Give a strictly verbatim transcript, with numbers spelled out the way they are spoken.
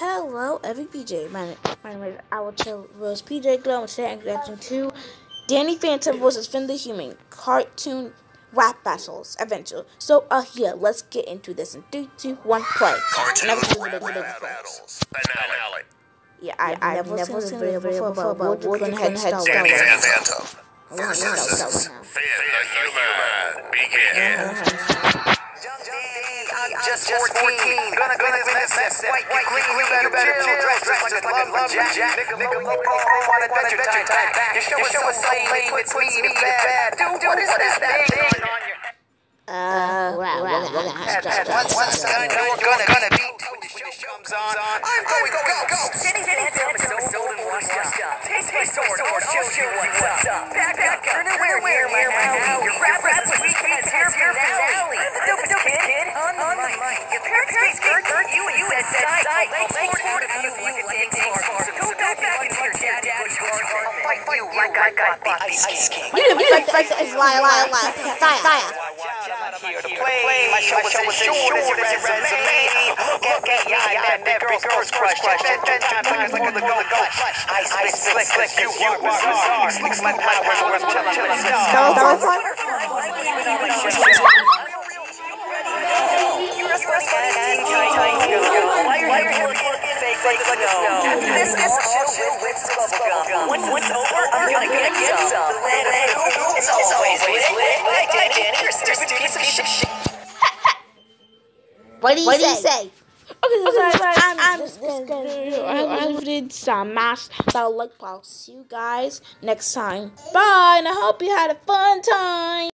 Hello, every P J. My, my name is Owlca was PJGlow, and today I'm reacting to Danny Phantom versus Finn the Human cartoon rap battles adventure. So, uh, here, let's get into this in three, two, one, play. Cartoon Never seen rap this rap battles. Finale. Yeah, I've, yeah, I've never, never seen this before, before, but we're gonna head start. Danny Phantom versus Finn the Human. Begin. I'm just fourteen. Gonna go this mess, mess, white, white, clean, you better chill. Dress, dress like a lumberjack. Nigga, nigga, look, on adventure time. Your show is so lame, it's me, me, bad. Dude, what is that thing on your head? Uh, wow, wow, wow, Once done, you're gonna, gonna be when the show comes on. I'm going to go, go. Danny Phantom is so old and washed up. Take my sword, I'll show you what's up. Back up, turn away near my alley. Your rap was weak, it's your finale. I'm the dopest kid on the mic. Your parents gave birth, you and you said sight. Legs forward out of you like a dance bar. Go back into your daddy bush hard. I'll fight you like I got the Ice King. You didn't like the Ice King. Lie, lie, lie. Fire, fire. Here to play, my show is as short as your resume. Look at me, I met every girl's crush. Ten times fingers like a gold clutch. I spit slick, slick, you are bizarre. Slicks my powers worth telling with stars. That was fun. You're just running out of steam, trying to go. Why are you here? Fake, fake, like snow. After this, this all chill with bubblegum. Once it's over, I'm gonna get some. It's always lit. Bye, Danny. You're a stupid piece of shit. What do you say? say? Okay, so okay, guys, I'm, I'm just gonna do I did some mash that I like. I'll see you guys next time. Bye, and I hope you had a fun time.